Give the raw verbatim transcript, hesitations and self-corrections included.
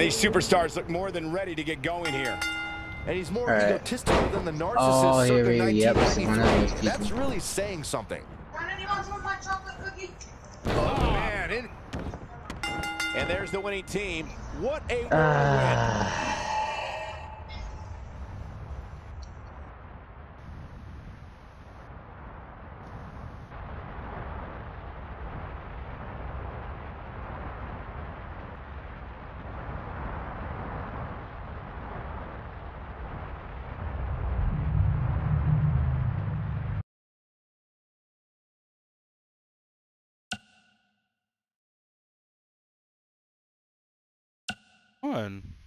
these superstars look more than ready to get going here. And he's more right. egotistical than the narcissist Oh, here circa we yep, this is one of those nineteen ninety-three. That's people. really saying something. Oh, man. In and there's the winning team. What a whirlwind. Uh... One.